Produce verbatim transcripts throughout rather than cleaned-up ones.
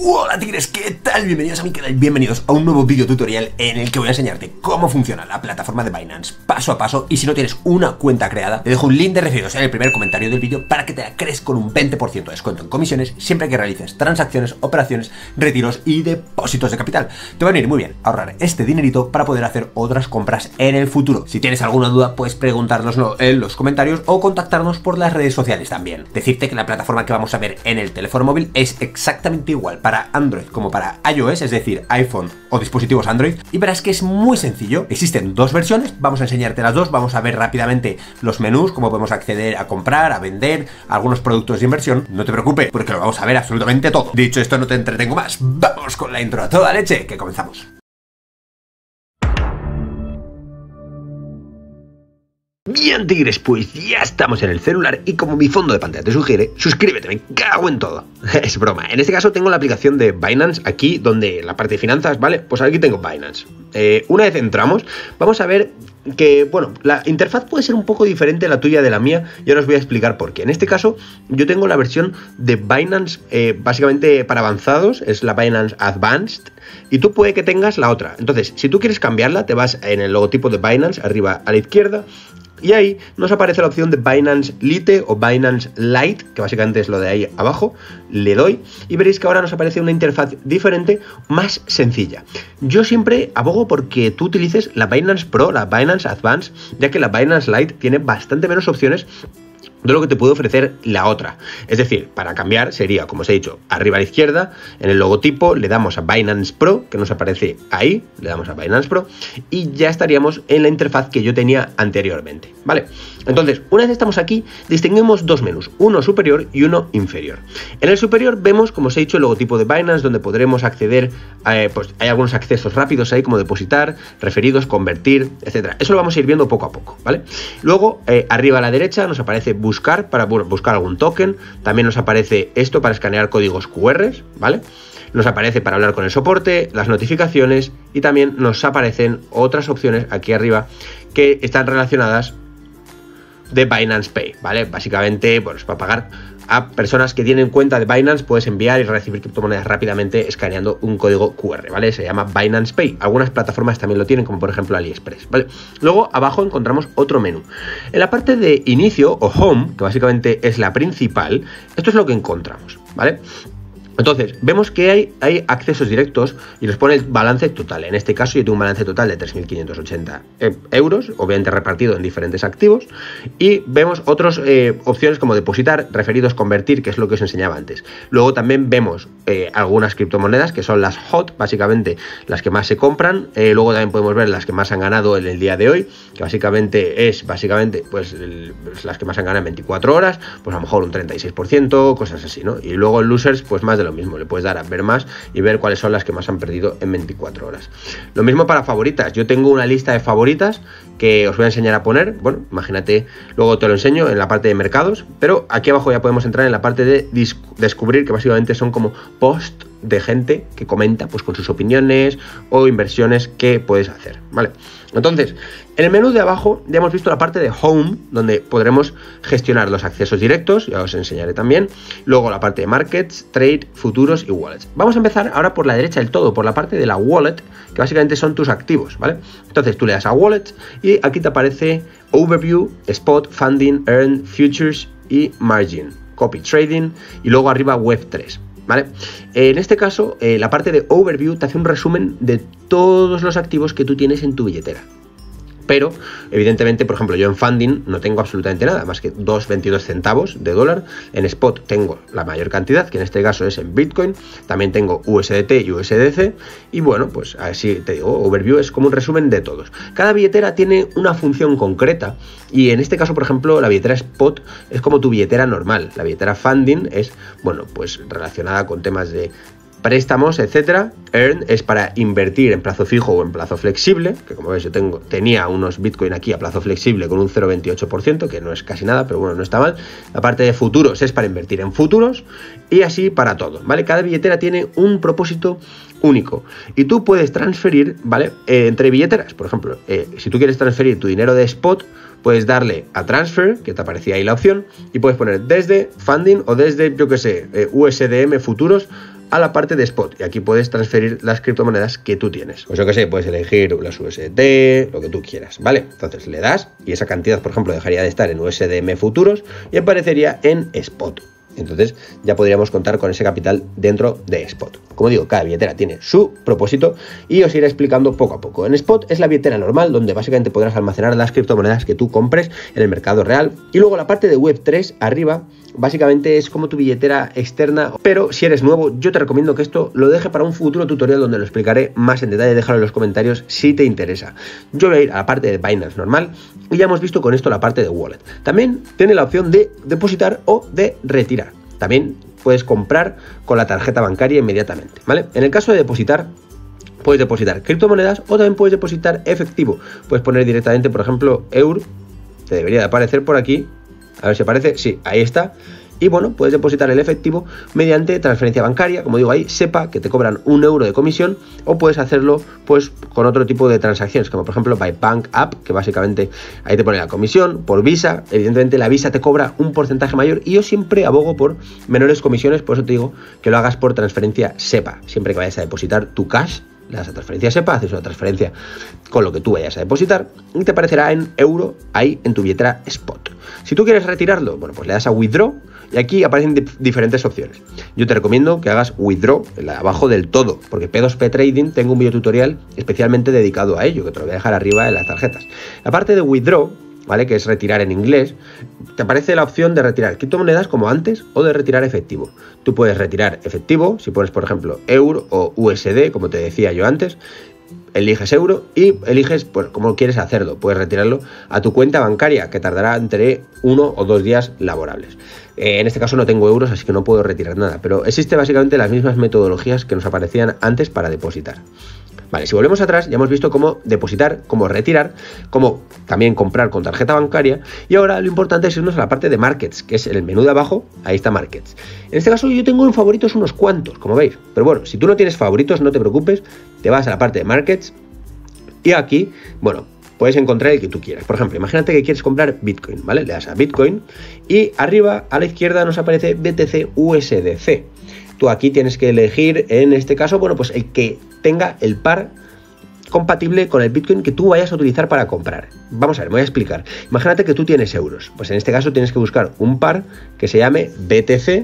Hola tigres, ¿qué tal? Bienvenidos a mi canal, bienvenidos a un nuevo vídeo tutorial en el que voy a enseñarte cómo funciona la plataforma de Binance paso a paso. Y si no tienes una cuenta creada, te dejo un link de referidos en el primer comentario del vídeo para que te la crees con un veinte por ciento de descuento en comisiones siempre que realices transacciones, operaciones, retiros y depósitos de capital. Te va a venir muy bien ahorrar este dinerito para poder hacer otras compras en el futuro. Si tienes alguna duda, puedes preguntárnoslo en los comentarios o contactarnos por las redes sociales también. Decirte que la plataforma que vamos a ver en el teléfono móvil es exactamente igual para Android como para iOS, es decir, iPhone o dispositivos Android, y verás que es muy sencillo. Existen dos versiones, vamos a enseñarte las dos, vamos a ver rápidamente los menús, cómo podemos acceder a comprar, a vender algunos productos de inversión. No te preocupes, porque lo vamos a ver absolutamente todo. Dicho esto, no te entretengo más, vamos con la intro a toda leche, que comenzamos. Bien tigres, pues ya estamos en el celular y como mi fondo de pantalla te sugiere, suscríbete, me cago en todo. Es broma, en este caso tengo la aplicación de Binance aquí, donde la parte de finanzas, ¿vale? Pues aquí tengo Binance. Eh, una vez entramos, vamos a ver que, bueno, la interfaz puede ser un poco diferente a la tuya de la mía y ahora os voy a explicar por qué. En este caso, yo tengo la versión de Binance eh, básicamente para avanzados, es la Binance Advanced, y tú puede que tengas la otra. Entonces, si tú quieres cambiarla, te vas en el logotipo de Binance, arriba a la izquierda, y ahí nos aparece la opción de Binance Lite o Binance Lite, que básicamente es lo de ahí abajo. Le doy y veréis que ahora nos aparece una interfaz diferente, más sencilla. Yo siempre abogo porque tú utilices la Binance Pro, la Binance Advanced, ya que la Binance Lite tiene bastante menos opciones de lo que te puede ofrecer la otra. Es decir, para cambiar sería, como os he dicho, arriba a la izquierda, en el logotipo le damos a Binance Pro, que nos aparece ahí, le damos a Binance Pro, y ya estaríamos en la interfaz que yo tenía anteriormente, ¿vale? Entonces, una vez estamos aquí, distinguimos dos menús, uno superior y uno inferior. En el superior vemos, como os he dicho, el logotipo de Binance, donde podremos acceder, a, eh, pues hay algunos accesos rápidos ahí, como depositar, referidos, convertir, etcétera. Eso lo vamos a ir viendo poco a poco, ¿vale? Luego, eh, arriba a la derecha nos aparece buscar para bueno, buscar algún token, también nos aparece esto para escanear códigos cu erres, ¿vale? Nos aparece para hablar con el soporte, las notificaciones y también nos aparecen otras opciones aquí arriba que están relacionadas de Binance Pay, ¿vale? Básicamente, bueno, es para pagar a personas que tienen cuenta de Binance, puedes enviar y recibir criptomonedas rápidamente escaneando un código cu erre, ¿vale? Se llama Binance Pay. Algunas plataformas también lo tienen, como por ejemplo AliExpress, ¿vale? Luego abajo encontramos otro menú. En la parte de inicio o home, que básicamente es la principal, esto es lo que encontramos, ¿vale? Entonces, vemos que hay, hay accesos directos y nos pone el balance total. En este caso yo tengo un balance total de tres mil quinientos ochenta euros, obviamente repartido en diferentes activos. Y vemos otras eh, opciones como depositar, referidos, convertir, que es lo que os enseñaba antes. Luego también vemos eh, algunas criptomonedas que son las hot, básicamente las que más se compran. Eh, luego también podemos ver las que más han ganado en el día de hoy, que básicamente es básicamente pues el, las que más han ganado en veinticuatro horas, pues a lo mejor un treinta y seis por ciento, cosas así, ¿no? Y luego en losers, pues más de lo mismo, le puedes dar a ver más y ver cuáles son las que más han perdido en veinticuatro horas. Lo mismo para favoritas, yo tengo una lista de favoritas que os voy a enseñar a poner, bueno, imagínate, luego te lo enseño en la parte de mercados, pero aquí abajo ya podemos entrar en la parte de descubrir, que básicamente son como post de gente que comenta pues con sus opiniones o inversiones que puedes hacer, ¿vale? Entonces, en el menú de abajo ya hemos visto la parte de Home, donde podremos gestionar los accesos directos, ya os enseñaré también. Luego la parte de Markets, Trade, Futuros y Wallets. Vamos a empezar ahora por la derecha del todo, por la parte de la Wallet, que básicamente son tus activos, ¿vale? Entonces tú le das a Wallet y aquí te aparece Overview, Spot, Funding, Earn, Futures y Margin, Copy Trading y luego arriba Web tres. ¿Vale? En este caso, eh, la parte de Overview te hace un resumen de todos los activos que tú tienes en tu billetera. Pero, evidentemente, por ejemplo, yo en Funding no tengo absolutamente nada, más que dos coma veintidós centavos de dólar. En Spot tengo la mayor cantidad, que en este caso es en Bitcoin. También tengo U S D T y U S D C. Y bueno, pues así te digo, Overview es como un resumen de todos. Cada billetera tiene una función concreta. Y en este caso, por ejemplo, la billetera Spot es como tu billetera normal. La billetera Funding es, bueno, pues relacionada con temas de préstamos, etcétera. Earn es para invertir en plazo fijo o en plazo flexible, que como veis yo tengo, tenía unos Bitcoin aquí a plazo flexible con un cero coma veintiocho por ciento, que no es casi nada, pero bueno, no está mal. La parte de futuros es para invertir en futuros y así para todo, ¿vale? Cada billetera tiene un propósito único y tú puedes transferir, ¿vale? Eh, entre billeteras, por ejemplo, eh, si tú quieres transferir tu dinero de Spot, puedes darle a Transfer, que te aparecía ahí la opción, y puedes poner desde Funding o desde, yo que sé, eh, U S D M futuros a la parte de Spot y aquí puedes transferir las criptomonedas que tú tienes. Pues yo que sé, puedes elegir las U S D T, lo que tú quieras, ¿vale? Entonces le das y esa cantidad, por ejemplo, dejaría de estar en U S D M futuros y aparecería en Spot. Entonces ya podríamos contar con ese capital dentro de Spot. Como digo, cada billetera tiene su propósito y os iré explicando poco a poco. En Spot es la billetera normal donde básicamente podrás almacenar las criptomonedas que tú compres en el mercado real. Y luego la parte de web tres arriba básicamente es como tu billetera externa, pero si eres nuevo yo te recomiendo que esto lo deje para un futuro tutorial donde lo explicaré más en detalle. Déjalo en los comentarios si te interesa. Yo voy a ir a la parte de Binance normal y ya hemos visto con esto la parte de wallet. También tiene la opción de depositar o de retirar. También puedes comprar con la tarjeta bancaria inmediatamente, ¿vale? En el caso de depositar, puedes depositar criptomonedas o también puedes depositar efectivo. Puedes poner directamente, por ejemplo, euro, te debería de aparecer por aquí, a ver si aparece, sí, ahí está. Y bueno, puedes depositar el efectivo mediante transferencia bancaria, como digo ahí, SEPA, que te cobran un euro de comisión, o puedes hacerlo pues con otro tipo de transacciones, como por ejemplo by Bank App, que básicamente ahí te pone la comisión, por Visa, evidentemente la Visa te cobra un porcentaje mayor y yo siempre abogo por menores comisiones, por eso te digo que lo hagas por transferencia SEPA, siempre que vayas a depositar tu cash. Le das a transferencia SEPA, haces una transferencia con lo que tú vayas a depositar y te aparecerá en euro ahí en tu billetera Spot. Si tú quieres retirarlo, bueno, pues le das a Withdraw y aquí aparecen dif- diferentes opciones. Yo te recomiendo que hagas Withdraw, la de abajo del todo, porque P dos P Trading tengo un videotutorial especialmente dedicado a ello, que te lo voy a dejar arriba en las tarjetas. La parte de Withdraw, ¿vale? Que es retirar en inglés, te aparece la opción de retirar criptomonedas como antes o de retirar efectivo. Tú puedes retirar efectivo, si pones por ejemplo euro o U S D, como te decía yo antes, eliges euro y eliges pues cómo quieres hacerlo. Puedes retirarlo a tu cuenta bancaria, que tardará entre uno o dos días laborables. Eh, en este caso no tengo euros, así que no puedo retirar nada, pero existen básicamente las mismas metodologías que nos aparecían antes para depositar. Vale, si volvemos atrás ya hemos visto cómo depositar, cómo retirar, cómo también comprar con tarjeta bancaria y ahora lo importante es irnos a la parte de Markets, que es el menú de abajo, ahí está Markets. En este caso yo tengo en favoritos unos cuantos, como veis, pero bueno, si tú no tienes favoritos no te preocupes, te vas a la parte de Markets y aquí, bueno, puedes encontrar el que tú quieras. Por ejemplo, imagínate que quieres comprar Bitcoin, ¿vale? Le das a Bitcoin y arriba a la izquierda nos aparece B T C U S D C. Tú aquí tienes que elegir, en este caso, bueno, pues el que tenga el par compatible con el Bitcoin que tú vayas a utilizar para comprar. Vamos a ver, me voy a explicar. Imagínate que tú tienes euros. Pues en este caso tienes que buscar un par que se llame B T C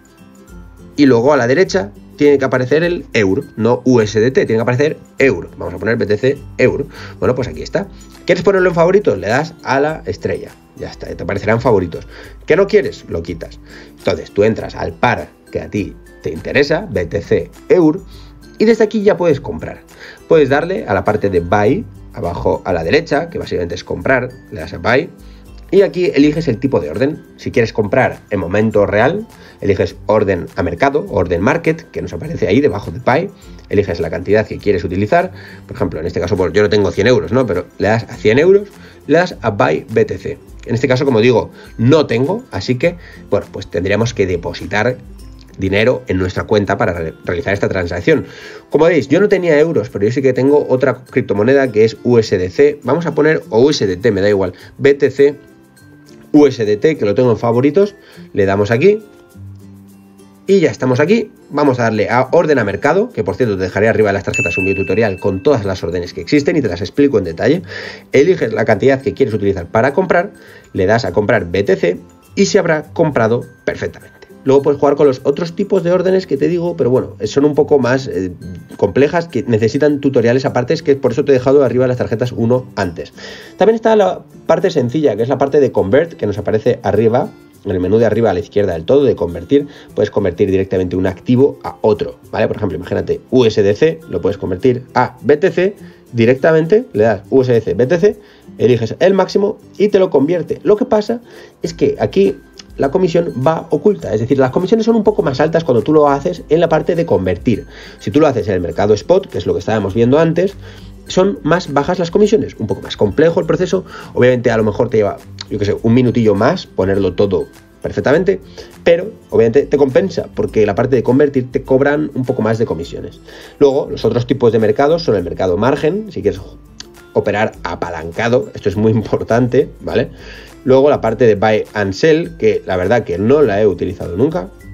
y luego a la derecha tiene que aparecer el euro, no U S D T, tiene que aparecer euro. Vamos a poner B T C euro. Bueno, pues aquí está. ¿Quieres ponerlo en favoritos? Le das a la estrella. Ya está, te aparecerán favoritos. ¿Qué no quieres? Lo quitas. Entonces tú entras al par que a ti te interesa, B T C euro, y desde aquí ya puedes comprar. Puedes darle a la parte de buy, abajo a la derecha, que básicamente es comprar, le das a buy, y aquí eliges el tipo de orden. Si quieres comprar en momento real, eliges orden a mercado, orden market, que nos aparece ahí debajo de buy, eliges la cantidad que quieres utilizar, por ejemplo, en este caso pues, yo no tengo cien euros, ¿no? Pero le das a cien euros, le das a buy B T C. En este caso, como digo, no tengo, así que, bueno, pues tendríamos que depositar dinero en nuestra cuenta para re realizar esta transacción. Como veis, yo no tenía euros, pero yo sí que tengo otra criptomoneda que es U S D C. Vamos a poner, o U S D T, me da igual, B T C U S D T, que lo tengo en favoritos. Le damos aquí y ya estamos aquí. Vamos a darle a orden a mercado, que por cierto te dejaré arriba de las tarjetas un video tutorial con todas las órdenes que existen y te las explico en detalle. Eliges la cantidad que quieres utilizar para comprar, le das a comprar B T C y se habrá comprado perfectamente. Luego puedes jugar con los otros tipos de órdenes que te digo, pero bueno, son un poco más eh, complejas, que necesitan tutoriales aparte, es que por eso te he dejado arriba las tarjetas uno antes. También está la parte sencilla, que es la parte de Convert, que nos aparece arriba, en el menú de arriba a la izquierda del todo, de convertir. Puedes convertir directamente un activo a otro, ¿vale? Por ejemplo, imagínate U S D C, lo puedes convertir a B T C directamente, le das U S D C, B T C, eliges el máximo y te lo convierte. Lo que pasa es que aquí la comisión va oculta, es decir, las comisiones son un poco más altas cuando tú lo haces en la parte de convertir. Si tú lo haces en el mercado spot, que es lo que estábamos viendo antes, son más bajas las comisiones, un poco más complejo el proceso, obviamente a lo mejor te lleva, yo qué sé, un minutillo más ponerlo todo perfectamente, pero obviamente te compensa porque la parte de convertir te cobran un poco más de comisiones. Luego, los otros tipos de mercados son el mercado margen, si quieres operar apalancado, esto es muy importante, ¿vale? Luego la parte de buy and sell, que la verdad que no la he utilizado nunca,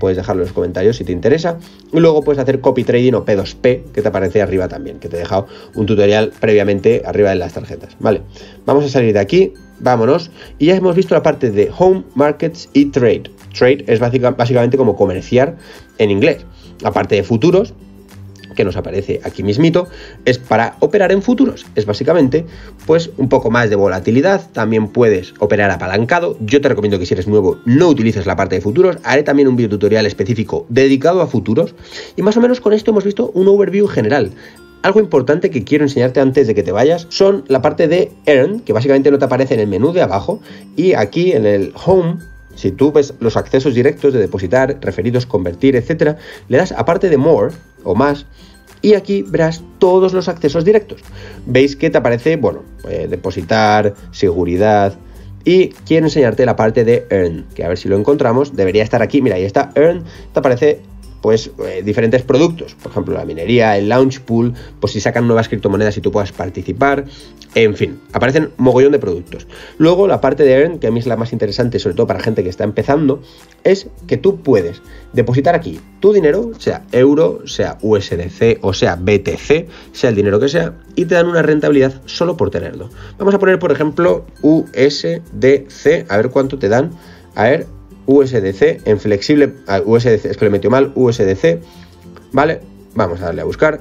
puedes dejarlo en los comentarios si te interesa. Y luego puedes hacer copy trading o P dos P, que te aparece arriba también, que te he dejado un tutorial previamente arriba de las tarjetas. Vale, vamos a salir de aquí, vámonos, y ya hemos visto la parte de Home, Markets y Trade. Trade es básicamente como comerciar en inglés. Aparte de futuros, que nos aparece aquí mismito, es para operar en futuros. Es básicamente pues un poco más de volatilidad. También puedes operar apalancado. Yo te recomiendo que si eres nuevo no utilices la parte de futuros. Haré también un video tutorial específico dedicado a futuros. Y más o menos con esto hemos visto un overview general. Algo importante que quiero enseñarte antes de que te vayas son la parte de Earn, que básicamente no te aparece en el menú de abajo, y aquí en el Home, si tú ves los accesos directos de depositar, referidos, convertir, etcétera, le das aparte de More o más, y aquí verás todos los accesos directos. Veis que te aparece, bueno, eh, depositar, seguridad, y quiero enseñarte la parte de Earn, que a ver si lo encontramos, debería estar aquí, mira, ahí está Earn, te aparece pues eh, diferentes productos, por ejemplo la minería, el launch pool, pues si sacan nuevas criptomonedas y tú puedas participar, en fin, aparecen mogollón de productos. Luego la parte de Earn, que a mí es la más interesante, sobre todo para gente que está empezando, es que tú puedes depositar aquí tu dinero, sea euro, sea U S D C o sea B T C, sea el dinero que sea, y te dan una rentabilidad solo por tenerlo. Vamos a poner por ejemplo U S D C, a ver cuánto te dan, a ver, U S D C en flexible, U S D C, es que lo he metido mal, U S D C, vale, vamos a darle a buscar,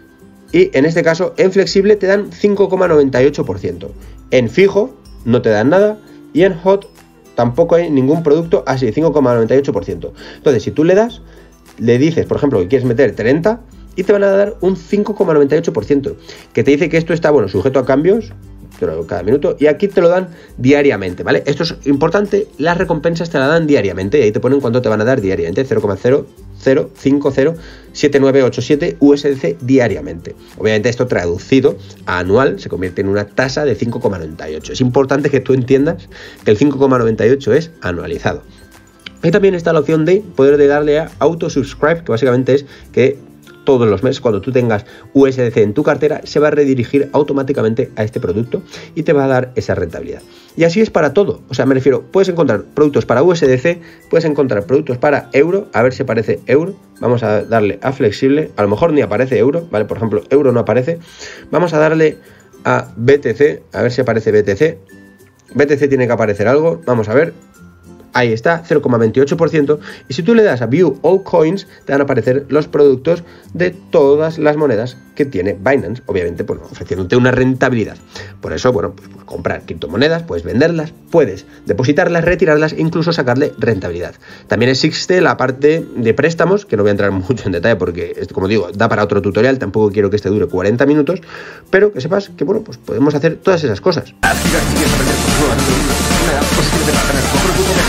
y en este caso en flexible te dan cinco coma noventa y ocho por ciento, en fijo no te dan nada, y en hot tampoco hay ningún producto así, cinco coma noventa y ocho por ciento. Entonces si tú le das, le dices por ejemplo que quieres meter treinta y te van a dar un cinco coma noventa y ocho por ciento, que te dice que esto está, bueno, sujeto a cambios cada minuto, y aquí te lo dan diariamente, ¿vale? Esto es importante, las recompensas te la dan diariamente, y ahí te ponen cuánto te van a dar diariamente, cero coma cero cero cinco cero siete nueve ocho siete U S D C diariamente. Obviamente esto traducido a anual se convierte en una tasa de cinco coma noventa y ocho. Es importante que tú entiendas que el cinco coma noventa y ocho es anualizado. Y también está la opción de poder de darle a auto subscribe, que básicamente es que todos los meses, cuando tú tengas U S D C en tu cartera, se va a redirigir automáticamente a este producto y te va a dar esa rentabilidad. Y así es para todo. O sea, me refiero, puedes encontrar productos para U S D C, puedes encontrar productos para euro, a ver si aparece euro. Vamos a darle a flexible, a lo mejor ni aparece euro, ¿vale? Por ejemplo, euro no aparece. Vamos a darle a B T C, a ver si aparece B T C. B T C tiene que aparecer algo, vamos a ver. Ahí está, cero coma veintiocho por ciento, y si tú le das a View All Coins, te van a aparecer los productos de todas las monedas que tiene Binance, obviamente, bueno, ofreciéndote una rentabilidad. Por eso, bueno, pues puedes comprar criptomonedas, puedes venderlas, puedes depositarlas, retirarlas, incluso sacarle rentabilidad. También existe la parte de préstamos, que no voy a entrar mucho en detalle porque, como digo, da para otro tutorial, tampoco quiero que este dure cuarenta minutos, pero que sepas que, bueno, pues podemos hacer todas esas cosas.